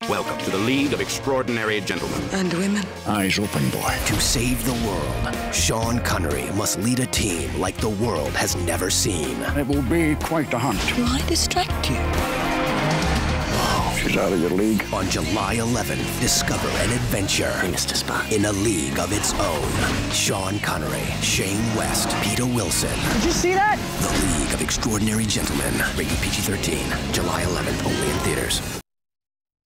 Welcome to the League of Extraordinary Gentlemen. And women. Eyes open, boy. To save the world, Sean Connery must lead a team like the world has never seen. It will be quite a hunt. Do I distract you? She's out of your league. On July 11th, discover an adventure Mr. Spock. in a league of its own. Sean Connery, Shane West, Peter Wilson. Did you see that? The League of Extraordinary Gentlemen. Rated PG-13. July 11th, only in theaters.